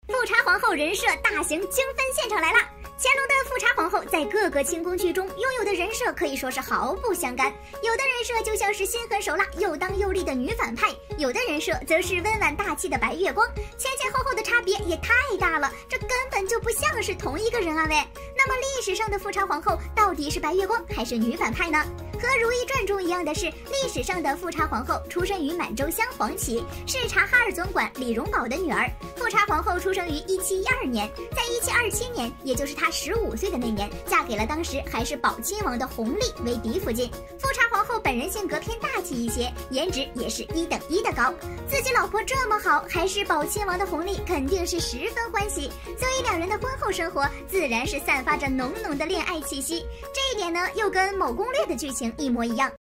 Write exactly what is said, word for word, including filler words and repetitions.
富察皇后人设大型精分现场来啦！乾隆的富察皇后在各个清宫剧中拥有的人设可以说是毫不相干，有的人设就像是心狠手辣、又当又立的女反派，有的人设则是温婉大气的白月光，前前后后的差别也太大了，这根本就不像是同一个人啊喂！那么历史上的富察皇后到底是白月光还是女反派呢？和《如懿传》中一样的是，历史上的富察皇后出生于满洲镶黄旗，是察哈尔总管李荣保的女儿。富察皇后出生于一七一二年，在一七二七年，也就是她十五岁的那年，嫁给了当时还是宝亲王的弘历为嫡福晋。富察皇后本人性格偏大气一些，颜值也是一等一的高。自己老婆这么好，还是宝亲王的弘历，肯定是十分欢喜，所以两人的婚后生活自然是散发着浓浓的恋爱气息。这一点呢，又跟某攻略的剧情一模一样。